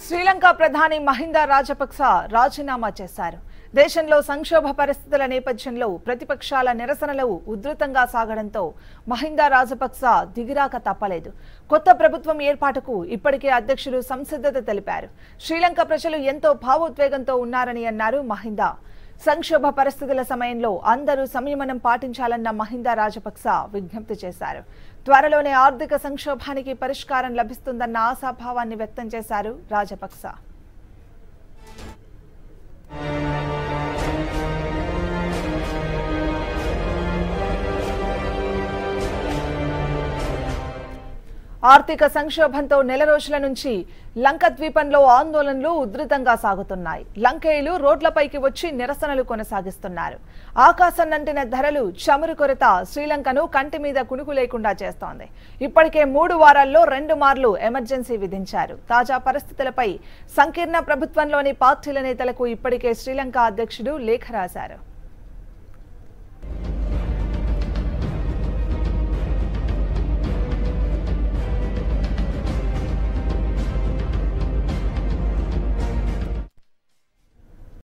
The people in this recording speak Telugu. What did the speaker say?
శ్రీలంక ప్రధాని మహిందా రాజపక్స రాజీనామా చేశారు. దేశంలో సంక్షోభ పరిస్థితుల నేపథ్యంలో ప్రతిపక్షాల నిరసనలు ఉధృతంగా సాగడంతో మహిందా రాజపక్స దిగిరాక తప్పలేదు. కొత్త ప్రభుత్వం ఏర్పాటుకు ఇప్పటికే అధ్యక్షులు సంసిద్ధత తెలిపారు. శ్రీలంక ప్రజలు ఎంతో భావోద్వేగంతో ఉన్నారని అన్నారు మహిందా. సంక్షోభ పరిస్థితుల సమయంలో అందరూ సంయమనం పాటించాలన్న మహిందా రాజపక్స విజ్ఞప్తి చేశారు. త్వరలోనే ఆర్థిక సంక్షోభానికి పరిష్కారం లభిస్తుందన్న ఆశాభావాన్ని వ్యక్తం చేశారు రాజపక్స. ఆర్థిక సంక్షోభంతో నెల రోజుల నుంచి లంక ద్వీపంలో ఆందోళనలు ఉధృతంగా సాగుతున్నాయి. లంకేయులు రోడ్లపైకి వచ్చి నిరసనలు కొనసాగిస్తున్నారు. ఆకాశం నంటిన ధరలు, చమురు కొరత శ్రీలంకను కంటి మీద కునుకు లేకుండా చేస్తోంది. ఇప్పటికే 3 వారాల్లో 2 మార్లు ఎమర్జెన్సీ విధించారు. తాజా పరిస్థితులపై సంకీర్ణ ప్రభుత్వంలోని పార్టీల నేతలకు ఇప్పటికే శ్రీలంక అధ్యక్షుడు లేఖ రాశారు.